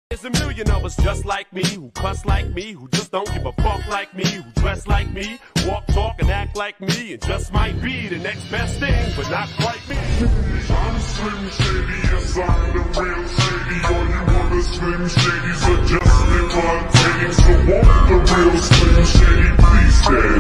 There's a million of us just like me, who cuss like me, who just don't give a fuck like me, who dress like me, walk, talk, and act like me, and just might be the next best thing, but not quite me. I'm Slim Shady, yes, I'm the real Shady. All you other Slim Shadys are just imitating. So won't the real Slim Shady please stay?